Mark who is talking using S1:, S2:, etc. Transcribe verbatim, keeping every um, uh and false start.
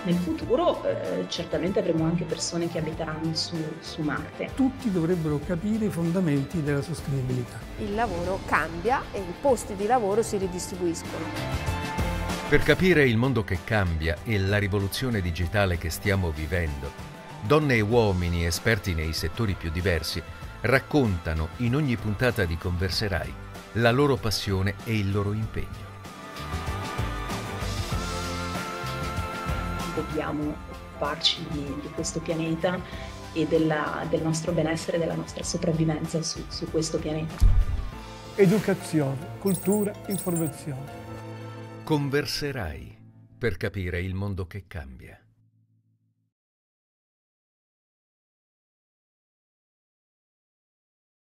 S1: Nel futuro eh, certamente avremo anche persone che abiteranno su, su Marte.
S2: Tutti dovrebbero capire i fondamenti della sostenibilità.
S3: Il lavoro cambia e i posti di lavoro si ridistribuiscono.
S4: Per capire il mondo che cambia e la rivoluzione digitale che stiamo vivendo, donne e uomini esperti nei settori più diversi raccontano in ogni puntata di Converserai la loro passione e il loro impegno.
S1: Dobbiamo occuparci di, di questo pianeta e della, del nostro benessere, della nostra sopravvivenza su, su questo pianeta.
S2: Educazione, cultura, informazione.
S4: Converserai per capire il mondo che cambia.